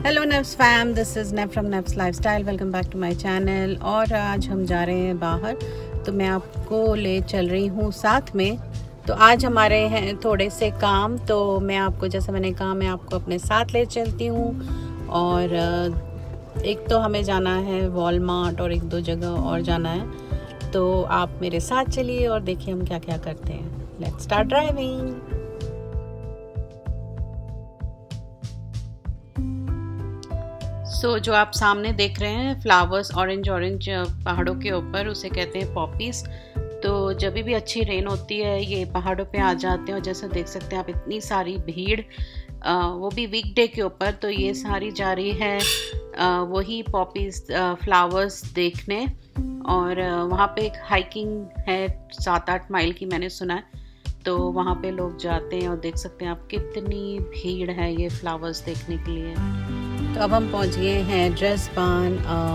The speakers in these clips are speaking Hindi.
Hello Nav's fam, this is Nav from Nav's lifestyle. Welcome back to my channel. और आज हम जा रहे हैं बाहर, तो मैं आपको ले चल रही हूँ साथ में। तो आज हमारे हैं थोड़े से काम, तो मैं आपको, जैसे मैंने कहा, मैं आपको अपने साथ ले चलती हूँ। और एक तो हमें जाना है वॉलमार्ट और एक दो जगह और जाना है, तो आप मेरे साथ चलिए और देखिए हम क्या क्या करते हैं। Let's start driving. जो आप सामने देख रहे हैं फ्लावर्स ऑरेंज ऑरेंज पहाड़ों के ऊपर, उसे कहते हैं पॉपीज। तो जब भी अच्छी रेन होती है ये पहाड़ों पे आ जाते हैं, और जैसे देख सकते हैं आप इतनी सारी भीड़, वो भी वीकडे के ऊपर। तो ये सारी जा रही है वही पॉपीज फ्लावर्स देखने। और वहाँ पे एक हाइकिंग है 7-8 माइल की, मैंने सुना है। तो वहाँ पे लोग जाते हैं और देख सकते हैं आप कितनी भीड़ है ये फ्लावर्स देखने के लिए। तो अब हम पहुँच गए हैं ड्रेसबान।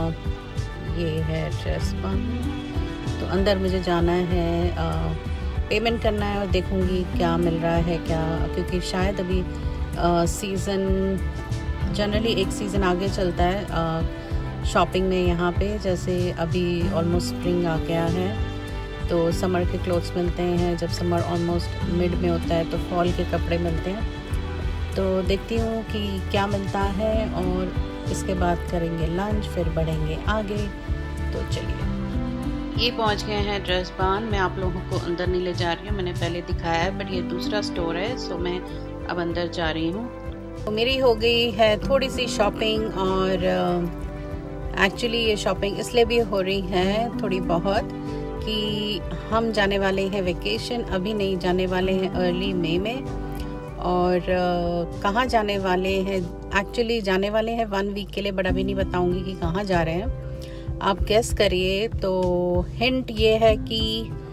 ये है ड्रेसबान। तो अंदर मुझे जाना है, पेमेंट करना है और देखूँगी क्या मिल रहा है क्या, क्योंकि शायद अभी सीज़न, जनरली एक सीज़न आगे चलता है शॉपिंग में यहाँ पे। जैसे अभी ऑलमोस्ट स्प्रिंग आ गया है, तो समर के क्लोथ्स मिलते हैं। जब समर ऑलमोस्ट मिड में होता है तो फॉल के कपड़े मिलते हैं। तो देखती हूँ कि क्या मिलता है, और इसके बाद करेंगे लंच, फिर बढ़ेंगे आगे। तो चलिए, ये पहुँच गए हैं ड्रेसबान। मैं आप लोगों को अंदर नहीं ले जा रही हूँ, मैंने पहले दिखाया है, बट ये दूसरा स्टोर है, सो मैं अब अंदर जा रही हूँ। तो मेरी हो गई है थोड़ी सी शॉपिंग, और एक्चुअली ये शॉपिंग इसलिए भी हो रही है थोड़ी बहुत कि हम जाने वाले हैं वेकेशन, अभी नहीं, जाने वाले हैं अर्ली मई में। और कहाँ जाने वाले हैं, एक्चुअली जाने वाले हैं 1 वीक के लिए, बट अभी नहीं बताऊंगी कि कहाँ जा रहे हैं, आप गेस करिए। तो हिंट ये है कि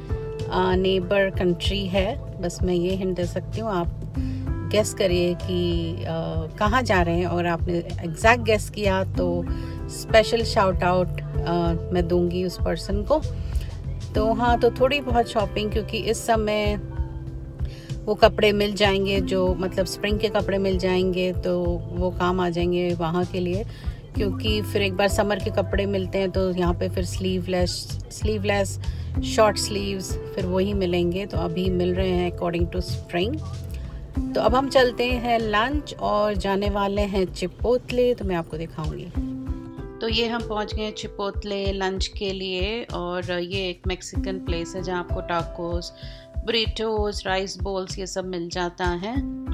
नेबर कंट्री है, बस मैं ये हिंट दे सकती हूँ। आप गेस करिए कि कहाँ जा रहे हैं, और आपने एग्जैक्ट गेस किया तो स्पेशल शाउट आउट मैं दूंगी उस पर्सन को। तो हाँ, तो थोड़ी बहुत शॉपिंग, क्योंकि इस समय वो कपड़े मिल जाएंगे जो, मतलब स्प्रिंग के कपड़े मिल जाएंगे, तो वो काम आ जाएंगे वहाँ के लिए। क्योंकि फिर एक बार समर के कपड़े मिलते हैं तो यहाँ पे फिर स्लीवलेस शॉर्ट स्लीव्स फिर वही मिलेंगे, तो अभी मिल रहे हैं अकॉर्डिंग टू स्प्रिंग। तो अब हम चलते हैं लंच और जाने वाले हैं चिपोतले, तो मैं आपको दिखाऊंगी। तो ये हम पहुंच गए चिपोतले लंच के लिए, और ये एक मैक्सिकन प्लेस है जहाँ आपको टाकोस, बुरिटोस, राइस बोल्स, ये सब मिल जाता है।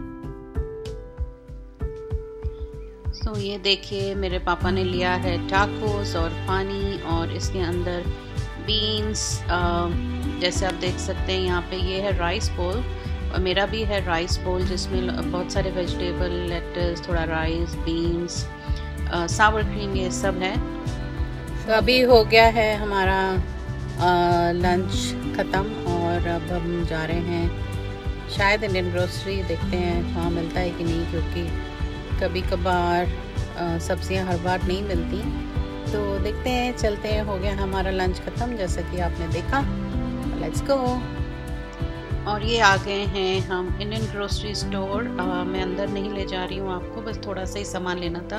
तो ये देखिए, मेरे पापा ने लिया है टाकोस और पानी, और इसके अंदर बीन्स, जैसे आप देख सकते हैं यहाँ पे ये है राइस बोल, और मेरा भी है राइस बोल जिसमें बहुत सारे वेजिटेबल, लेट्स, थोड़ा राइस, बीन्स, सावर क्रीम, ये सब है। तो अभी हो गया है हमारा लंच ख़त्म, और अब हम जा रहे हैं शायद इंडियन ग्रोसरी, देखते हैं वहाँ मिलता है कि नहीं, क्योंकि कभी कभार सब्जियां हर बार नहीं मिलती। तो देखते हैं, चलते हैं। हो गया हमारा लंच ख़त्म, जैसा कि आपने देखा। Let's go. और ये आ गए हैं हम इंडियन ग्रोसरी स्टोर। मैं अंदर नहीं ले जा रही हूँ आपको, बस थोड़ा सा ही सामान लेना था।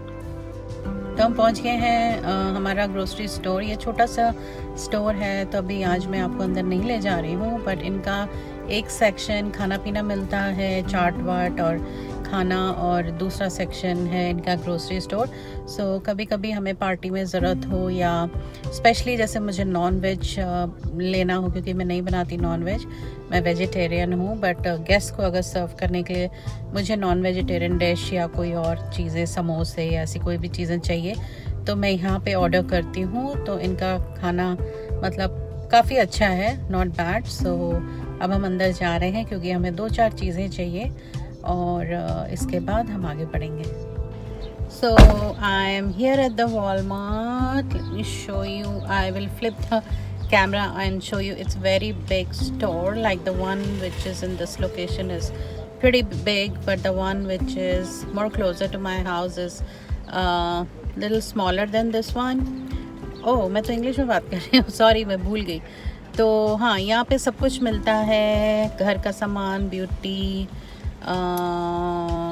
तो हम पहुंच गए हैं हमारा ग्रोसरी स्टोर। ये छोटा सा स्टोर है, तो अभी आज मैं आपको अंदर नहीं ले जा रही हूँ, बट इनका एक सेक्शन खाना पीना मिलता है, चाट वाट और खाना, और दूसरा सेक्शन है इनका ग्रोसरी स्टोर। सो कभी कभी हमें पार्टी में ज़रूरत हो, या स्पेशली जैसे मुझे नॉन वेज लेना हो, क्योंकि मैं नहीं बनाती नॉन वेज, मैं वेजिटेरियन हूँ, बट गेस्ट को अगर सर्व करने के लिए मुझे नॉन वेजिटेरियन डिश या कोई और चीज़ें, समोसे या ऐसी कोई भी चीज़ें चाहिए, तो मैं यहाँ पे ऑर्डर करती हूँ। तो इनका खाना मतलब काफ़ी अच्छा है, नॉट बैड। सो अब हम अंदर जा रहे हैं, क्योंकि हमें 2-4 चीज़ें चाहिए, और इसके बाद हम आगे बढ़ेंगे। So I am here at the Walmart. Let me show you. I will flip the camera and show you. It's very big store, like the one which is in this location is pretty big, but the one which is more closer to my house is little smaller than this one. Oh, मैं तो इंग्लिश में बात कर रही हूँ, सॉरी, मैं भूल गई। तो हाँ, यहाँ पे सब कुछ मिलता है, घर का सामान, ब्यूटी,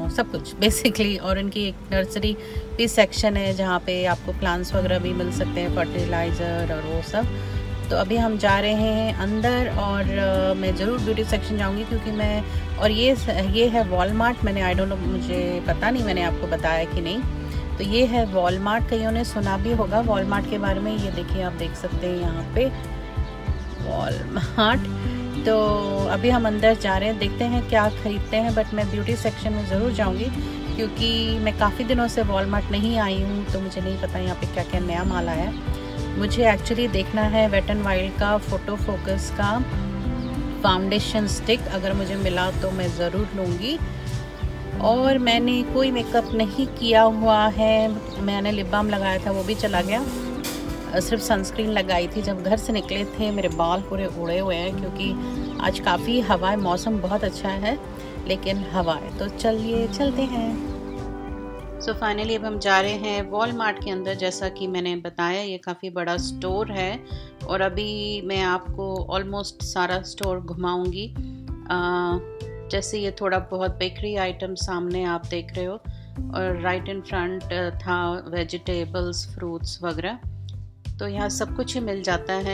सब कुछ बेसिकली। और इनकी एक नर्सरी भी सेक्शन है जहाँ पे आपको प्लांट्स वगैरह भी मिल सकते हैं, फर्टिलाइज़र और वो सब। तो अभी हम जा रहे हैं अंदर और मैं ज़रूर ब्यूटी सेक्शन जाऊंगी क्योंकि मैं, और ये है वॉलमार्ट। मैंने आई डोंट नो, मुझे पता नहीं मैंने आपको बताया कि नहीं। तो ये है वॉलमार्ट, कईयों ने सुना भी होगा वॉलमार्ट के बारे में। ये देखिए, आप देख सकते हैं यहाँ पे वॉलमार्ट। तो अभी हम अंदर जा रहे हैं, देखते हैं क्या ख़रीदते हैं। बट मैं ब्यूटी सेक्शन में ज़रूर जाऊँगी क्योंकि मैं काफ़ी दिनों से वॉलमार्ट नहीं आई हूँ, तो मुझे नहीं पता यहाँ पे क्या क्या नया माल आया है। मुझे एक्चुअली देखना है वेट एंड वाइल्ड का फोटो फोकस का फाउंडेशन स्टिक, अगर मुझे मिला तो मैं ज़रूर लूँगी। और मैंने कोई मेकअप नहीं किया हुआ है, मैंने लिप बाम लगाया था वो भी चला गया, सिर्फ सनस्क्रीन लगाई थी। जब घर से निकले थे मेरे बाल पूरे उड़े हुए हैं क्योंकि आज काफ़ी हवा है, मौसम बहुत अच्छा है लेकिन हवा है। तो चलिए चलते हैं। सो फाइनली अब हम जा रहे हैं वॉलमार्ट के अंदर। जैसा कि मैंने बताया ये काफ़ी बड़ा स्टोर है और अभी मैं आपको ऑलमोस्ट सारा स्टोर घुमाऊंगी। जैसे ये थोड़ा बहुत बेकरी आइटम सामने आप देख रहे हो और राइट इन फ्रंट था वेजिटेबल्स, फ्रूट्स वगैरह। तो यहाँ सब कुछ ही मिल जाता है।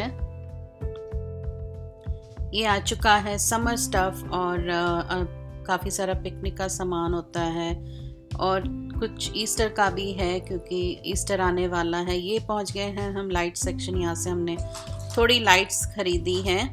ये आ चुका है समर स्टफ और काफ़ी सारा पिकनिक का सामान होता है और कुछ ईस्टर का भी है क्योंकि ईस्टर आने वाला है। ये पहुंच गए हैं हम लाइट सेक्शन, यहाँ से हमने थोड़ी लाइट्स खरीदी हैं।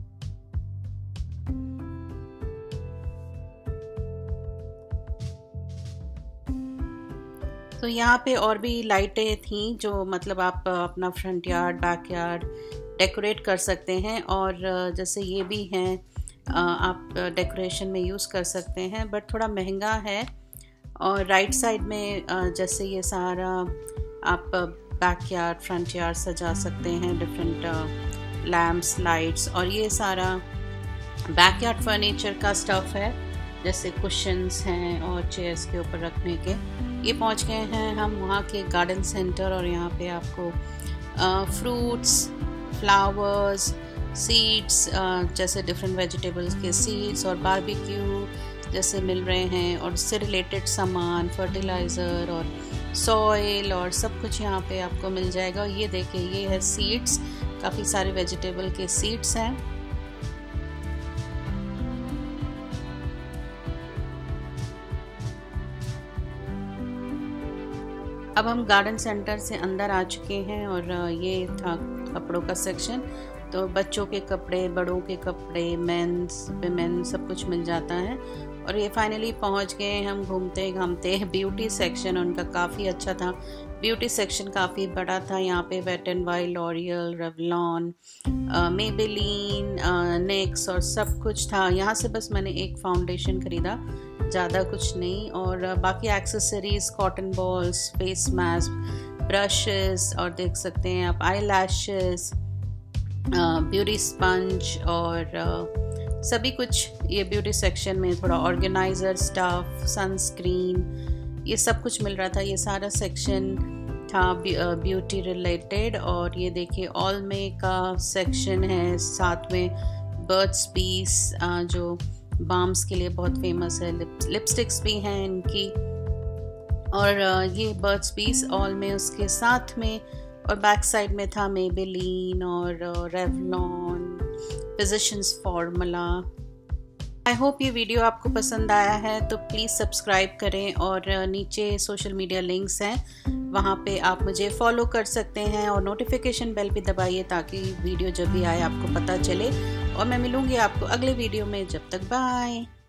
तो यहाँ पे और भी लाइटें थी जो मतलब आप अपना front yard, back yard decorate कर सकते हैं। और जैसे ये भी हैं, आप डेकोरेशन में यूज़ कर सकते हैं, बट थोड़ा महंगा है। और राइट साइड में जैसे ये सारा आप बैक यार्ड, फ्रंट यार्ड सजा सकते हैं, डिफरेंट लैम्प्स, लाइट्स। और ये सारा बैक यार्ड फर्नीचर का स्टफ़ है, जैसे कुशन्स हैं और चेयर्स के ऊपर रखने के। ये पहुंच गए हैं हम वहाँ के गार्डन सेंटर और यहाँ पे आपको फ्रूट्स, फ्लावर्स, सीड्स, जैसे डिफरेंट वेजिटेबल्स के सीड्स और बारबेक्यू जैसे मिल रहे हैं, और उससे रिलेटेड सामान, फर्टिलाइज़र और सॉइल और सब कुछ यहाँ पे आपको मिल जाएगा। और ये देखिए, ये है सीड्स, काफ़ी सारे वेजिटेबल के सीड्स हैं। अब हम गार्डन सेंटर से अंदर आ चुके हैं और ये था कपड़ों का सेक्शन। तो बच्चों के कपड़े, बड़ों के कपड़े, मेंस, विमेन, सब कुछ मिल जाता है। और ये फाइनली पहुंच गए हम घूमते घामते ब्यूटी सेक्शन। उनका काफ़ी अच्छा था, ब्यूटी सेक्शन काफ़ी बड़ा था। यहाँ पे Wet and Wild, L'Oreal, Revlon, Maybelline, NYX और सब कुछ था। यहाँ से बस मैंने एक फाउंडेशन खरीदा, ज़्यादा कुछ नहीं। और बाकी accessories, cotton balls, face mask, brushes और देख सकते हैं आप आई लैशेस, ब्यूटी स्पंज और सभी कुछ ये ब्यूटी सेक्शन में। थोड़ा ऑर्गेनाइज़र स्टफ, सनस्क्रीन, ये सब कुछ मिल रहा था। ये सारा सेक्शन था ब्यूटी रिलेटेड। और ये देखिए ऑलमे का सेक्शन है, साथ में बर्ड्स पीस जो बाम्स के लिए बहुत फेमस है, लिपस्टिक्स भी हैं इनकी। और ये बर्ड्स पीस ऑलमे उसके साथ में। और बैक साइड में था मेबेलिन और Revlon, Physicians Formula. I hope ये वीडियो आपको पसंद आया है, तो प्लीज़ सब्सक्राइब करें। और नीचे सोशल मीडिया लिंक्स हैं, वहाँ पे आप मुझे फॉलो कर सकते हैं और नोटिफिकेशन बेल भी दबाइए ताकि वीडियो जब भी आए आपको पता चले। और मैं मिलूँगी आपको अगले वीडियो में, जब तक बाय।